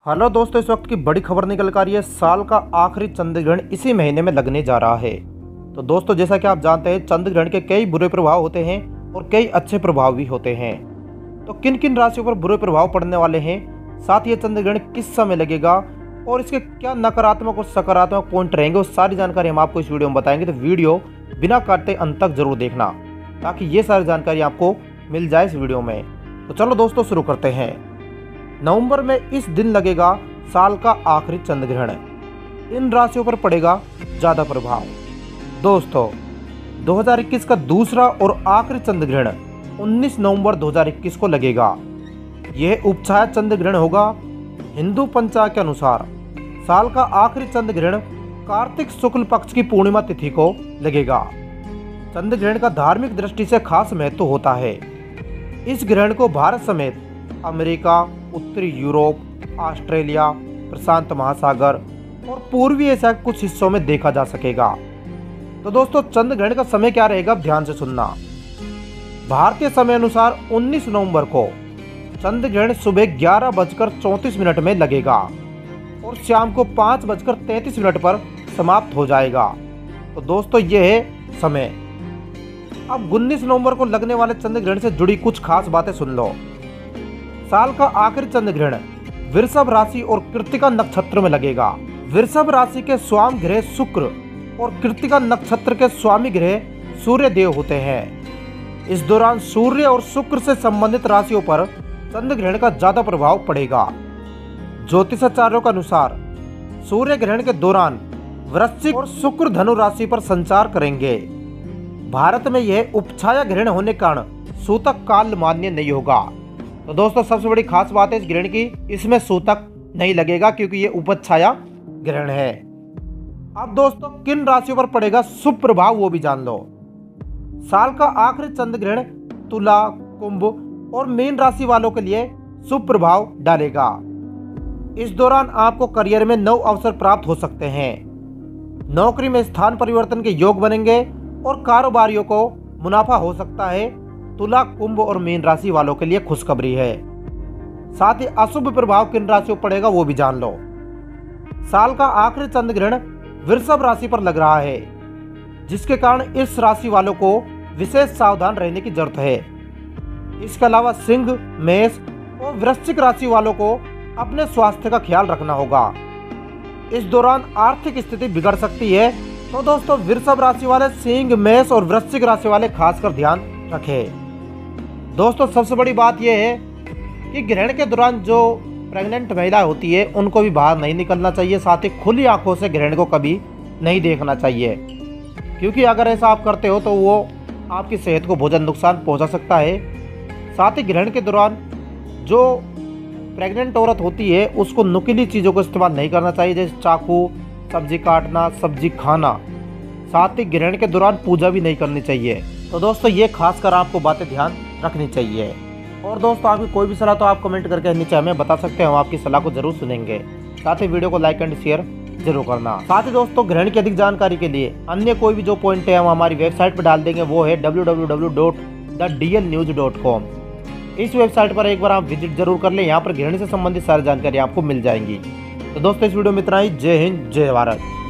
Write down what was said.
Hello दोस्तों, इस वक्त की बड़ी खबर निकल कर आ रही है। साल का आखिरी चंद्र ग्रहण इसी महीने में लगने जा रहा है। तो दोस्तों, जैसा कि आप जानते हैं, चंद्र ग्रहण के कई बुरे प्रभाव होते हैं और कई अच्छे प्रभाव भी होते हैं। तो किन किन राशियों पर बुरे प्रभाव पड़ने वाले हैं, साथ ही ये चंद्र ग्रहण किस समय लगेगा और इसके क्या नकारात्मक और सकारात्मक पॉइंट रहेंगे, वो सारी जानकारी हम आपको इस वीडियो में बताएंगे। तो वीडियो बिना काटते अंत तक जरूर देखना, ताकि ये सारी जानकारी आपको मिल जाए इस वीडियो में। तो चलो दोस्तों, शुरू करते हैं। नवंबर में इस दिन लगेगा साल का आखिरी चंद्र ग्रहण। इन राशियों पर पड़ेगा ज़्यादा प्रभाव। दोस्तों, 2021 का दूसरा और आखिरी चंद्र ग्रहण 19 नवंबर 2021 को लगेगा। यह उपछाया चंद्र ग्रहण होगा। हिंदू पंचांग के अनुसार साल का आखिरी चंद्र ग्रहण कार्तिक शुक्ल पक्ष की पूर्णिमा तिथि को लगेगा। चंद्र ग्रहण का धार्मिक दृष्टि से खास महत्व होता है। इस ग्रहण को भारत समेत अमेरिका, उत्तरी यूरोप, ऑस्ट्रेलिया, प्रशांत महासागर और पूर्वी एशिया के कुछ हिस्सों में देखा जा सकेगा। तो दोस्तों, चंद्र ग्रहण का समय क्या रहेगा, ध्यान से सुनना। भारतीय समय अनुसार 19 नवंबर को चंद्र ग्रहण सुबह 11:34 में लगेगा और शाम को 5:33 पर समाप्त हो जाएगा। तो दोस्तों, यह है समय। अब 19 नवंबर को लगने वाले चंद्र ग्रहण से जुड़ी कुछ खास बातें सुन लो। साल का आखिरी चंद्र ग्रहण वृषभ राशि और कृत्तिका नक्षत्र में लगेगा। वृषभ राशि के स्वामी ग्रह शुक्र और कृत्तिका नक्षत्र के स्वामी ग्रह सूर्य देव होते हैं। इस दौरान सूर्य और शुक्र से संबंधित राशियों पर चंद्र ग्रहण का ज्यादा प्रभाव पड़ेगा। ज्योतिषाचार्यों के अनुसार सूर्य ग्रहण के दौरान वृश्चिक और शुक्र धनु राशि पर संचार करेंगे। भारत में यह उपछाया ग्रहण होने के कारण सूतक काल मान्य नहीं होगा। तो दोस्तों, सबसे बड़ी खास बात है इस ग्रहण की, इसमें सूतक नहीं लगेगा क्योंकि ये उपछाया ग्रहण है। अब दोस्तों, किन राशियों पर पड़ेगा शुभ प्रभाव, वो भी जान लो। साल का आखिरी चंद्र ग्रहण तुला, कुंभ और मीन राशि वालों के लिए शुभ प्रभाव डालेगा। इस दौरान आपको करियर में नव अवसर प्राप्त हो सकते हैं। नौकरी में स्थान परिवर्तन के योग बनेंगे और कारोबारियों को मुनाफा हो सकता है। तुला, कुंभ और मीन राशि वालों के लिए खुशखबरी है। साथ ही अशुभ प्रभाव किन राशियों पर पड़ेगा, वो भी जान लो। साल का आखिरी चंद्र ग्रहण वृषभ राशि पर लग रहा है, जिसके कारण इस राशि वालों को विशेष सावधान रहने की जरूरत है। इसके अलावा सिंह, मेष और वृश्चिक राशि वालों को अपने स्वास्थ्य का ख्याल रखना होगा। इस दौरान आर्थिक स्थिति बिगड़ सकती है। तो दोस्तों, वृषभ राशि वाले, सिंह, मेष और वृश्चिक राशि वाले खासकर ध्यान रखें। दोस्तों, सबसे बड़ी बात यह है कि ग्रहण के दौरान जो प्रेग्नेंट महिला होती है उनको भी बाहर नहीं निकलना चाहिए। साथ ही खुली आंखों से ग्रहण को कभी नहीं देखना चाहिए, क्योंकि अगर ऐसा आप करते हो तो वो आपकी सेहत को बहुत नुकसान पहुंचा सकता है। साथ ही ग्रहण के दौरान जो प्रेग्नेंट औरत होती है उसको नुकीली चीज़ों को इस्तेमाल नहीं करना चाहिए, जैसे चाकू, सब्जी काटना, सब्जी खाना। साथ ही ग्रहण के दौरान पूजा भी नहीं करनी चाहिए। तो दोस्तों, ये खासकर आपको बातें ध्यान रखनी चाहिए। और दोस्तों, आपकी कोई भी सलाह तो आप कमेंट करके नीचे हमें बता सकते हैं, हम आपकी सलाह को जरूर सुनेंगे। साथ ही वीडियो को लाइक एंड शेयर जरूर करना। साथ ही दोस्तों, ग्रहण की अधिक जानकारी के लिए अन्य कोई भी जो पॉइंट है हम हमारी वेबसाइट पर डाल देंगे, वो है www.thedlnews.com। इस वेबसाइट पर एक बार आप विजिट जरूर कर लें, यहाँ पर ग्रहण से संबंधित सारी जानकारी आपको मिल जाएंगी। तो दोस्तों, इस वीडियो में इतना ही। जय हिंद, जय भारत।